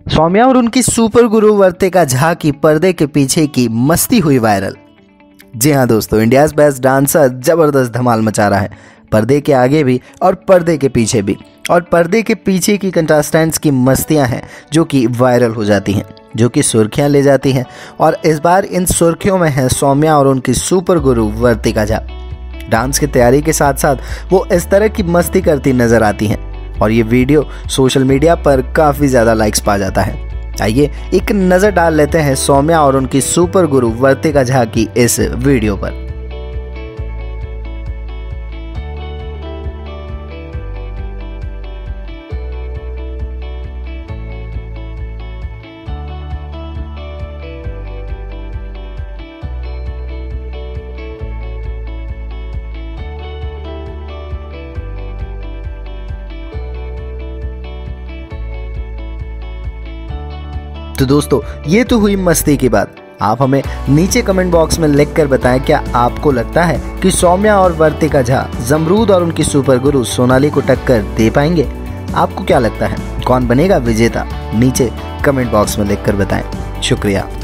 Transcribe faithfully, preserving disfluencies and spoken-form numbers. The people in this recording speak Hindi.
सौम्या और उनकी सुपर गुरु वर्तिका झा की पर्दे के पीछे की मस्ती हुई वायरल। जी हाँ दोस्तों, इंडियाज बेस्ट डांसर जबरदस्त धमाल मचा रहा है, पर्दे के आगे भी और पर्दे के पीछे भी। और पर्दे के पीछे की कंटेस्टेंट्स की मस्तियां हैं जो कि वायरल हो जाती हैं, जो कि सुर्खियां ले जाती हैं। और इस बार इन सुर्खियों में है सौम्या और उनकी सुपर गुरु वर्तिका झा। डांस की तैयारी के साथ साथ वो इस तरह की मस्ती करती नजर आती हैं और ये वीडियो सोशल मीडिया पर काफ़ी ज़्यादा लाइक्स पा जाता है। आइए एक नज़र डाल लेते हैं सौम्या और उनकी सुपर गुरु वर्तिका झा की इस वीडियो पर। तो दोस्तों, ये तो हुई मस्ती की बात। आप हमें नीचे कमेंट बॉक्स में लिख कर बताएं, क्या आपको लगता है कि सौम्या और वर्तिका झा जमरूद और उनकी सुपर गुरु सोनाली को टक्कर दे पाएंगे? आपको क्या लगता है, कौन बनेगा विजेता? नीचे कमेंट बॉक्स में लिख कर बताएं। शुक्रिया।